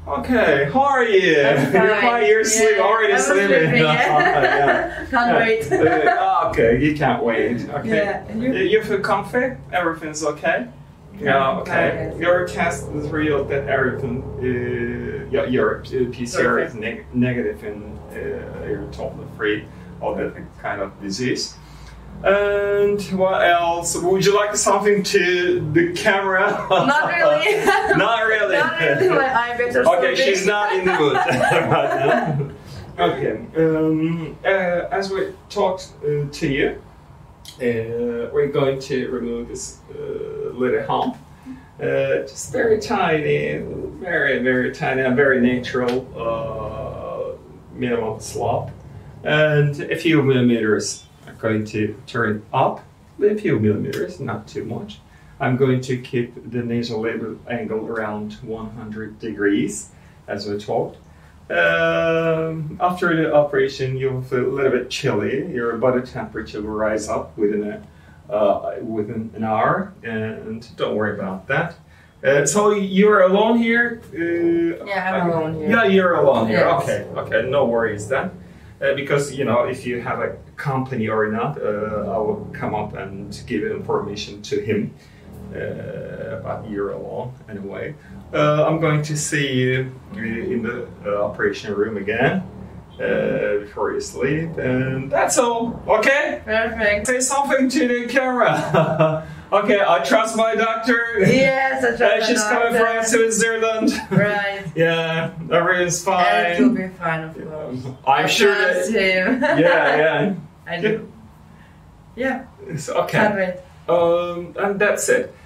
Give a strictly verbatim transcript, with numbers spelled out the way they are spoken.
Okay, how are you? I'm fine. You're fine. You're Yeah, sleep, already I was sleeping. sleeping, yeah. yeah. Can't Yeah. wait. Uh, okay, you can't wait. Okay. Yeah, and you? You, you feel comfy? Everything's okay? Yeah, okay. Okay. Your test is real that everything, uh, your, your P C R is neg- negative and uh, you're totally free of that kind of disease. And what else? Would you like something to the camera? Not really. Not really. Not really. My eye bags are so Okay, big. she's not in the mood right now. Okay. Um, uh, as we talked uh, to you, uh, we're going to remove this uh, little hump. Uh, just very tiny, very, very tiny, and very natural uh, minimal slope. And a few millimeters are going to turn up, a few millimeters, not too much. I'm going to keep the nasolabial angle around one hundred degrees, as we talked. Um, after the operation, you'll feel a little bit chilly. Your body temperature will rise up within a uh, within an hour, and don't worry about that. Uh, so you're alone here? Uh, Yeah, I'm alone here. Yeah, you're alone here. Yes. Okay, okay, no worries then. Uh, because you know, if you have a company or not, uh, I will come up and give information to him uh, about you're alone anyway. Uh, I'm going to see you in the uh, operation room again uh, before you sleep, and that's all. Okay? Perfect. Say something to the camera. Okay, I trust my doctor. Yes, I Uh, trust she's my coming doctor. from Switzerland. Right. Yeah, everything's fine. And it will be fine, of course. I'm I sure trust that. him. Yeah, yeah. I do. Yeah. It's Can't okay. wait. Um, and that's it.